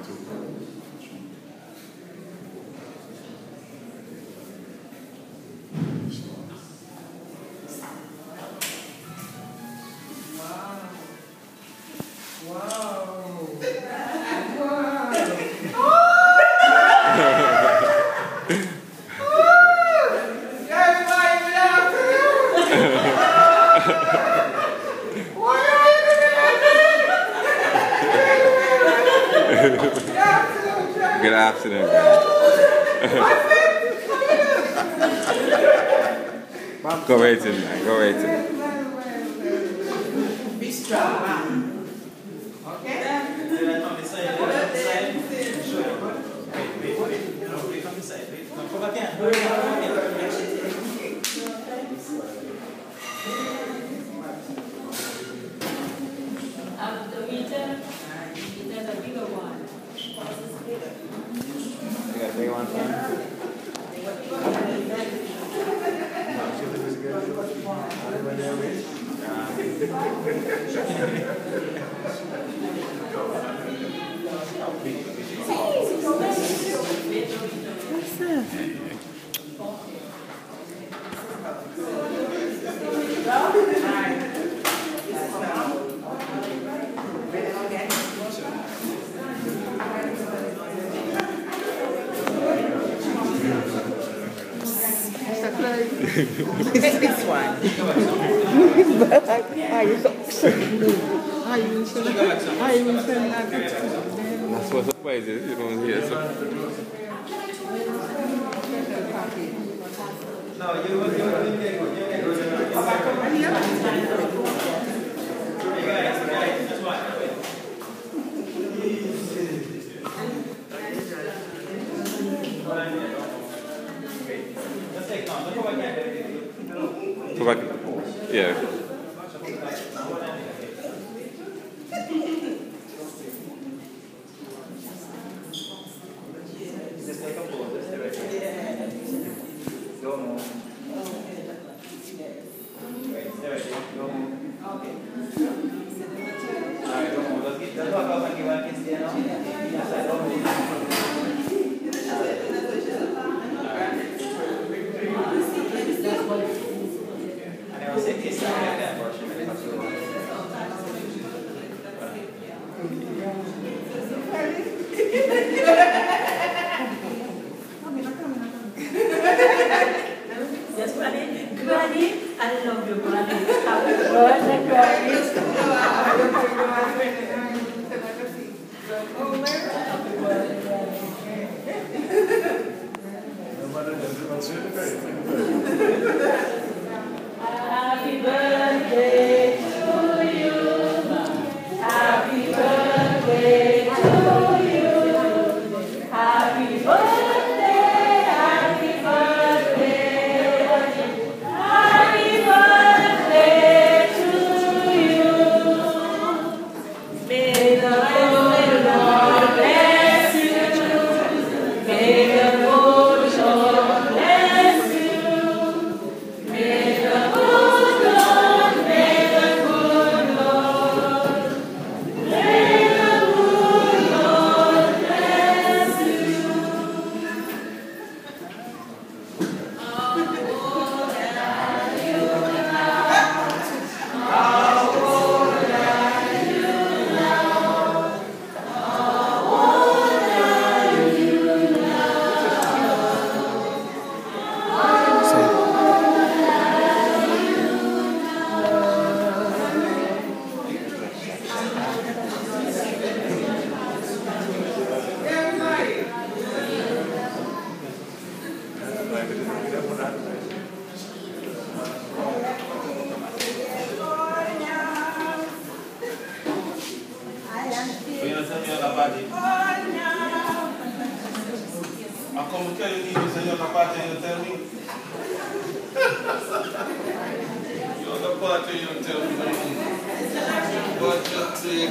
Good afternoon, guys. Go right in, man. Go right in. Be strong, man. Okay? The meter, there's a bigger one. You got a big one, man? What's that? This one. That's what surprise is. You don't hear so. Go back. Yeah. Yes, Granny. Granny, I love you, Granny. Happy birthday, Granny. Happy birthday to you. Happy birthday to you. Happy birthday, happy birthday. Happy birthday to you. May the Lord bless you. May the Lord bless you. May the good Lord, may the good Lord, may the good Lord bless you. How old are you now? How old are you now? How old are you I come to tell you, you say you're the party, you tell me. You're the party, you tell me. What you're saying.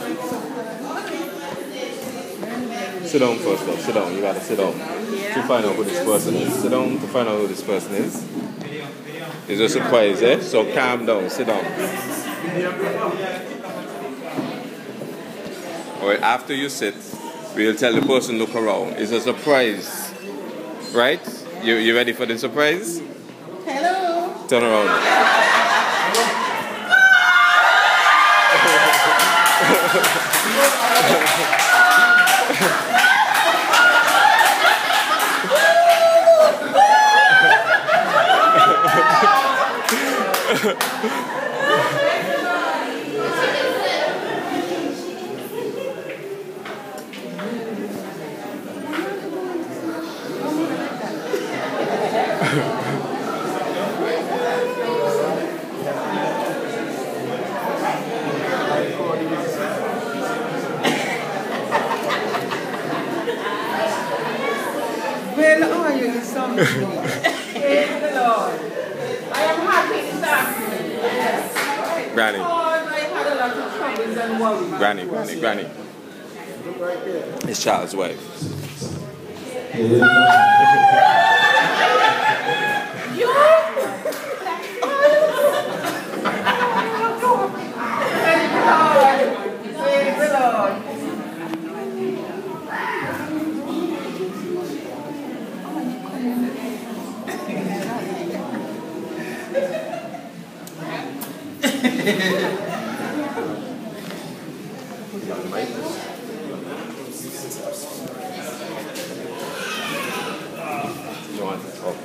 Sit down first, though. Sit down. You gotta sit down to find out who this person is. Sit down to find out who this person is. It's a surprise, eh? So calm down. Sit down. Alright, after you sit, We'll tell the person look around. It's a surprise. Right? You ready for the surprise? Hello. Turn around. Well, how are you this summer? Praise the Lord. I am happy this afternoon. Yes. Granny. Oh, I had a lot of troubles and worries. Granny. It's Charles' wife. Praise the Lord. You want it? Oh.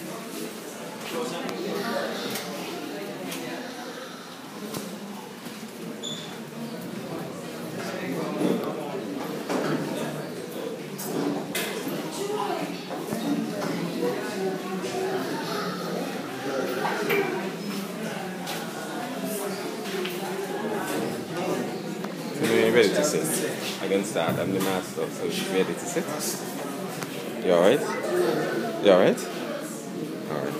So when you're ready to sit, I can start. I'm the master, so you're ready to sit. You alright? You alright? Alright.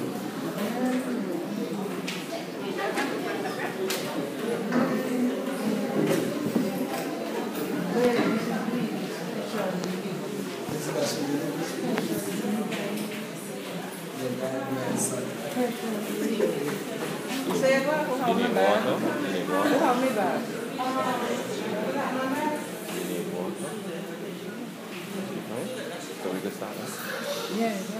So you're going to help me back? You need water? Help me back. You need water? Okay. So we can start now? Yeah.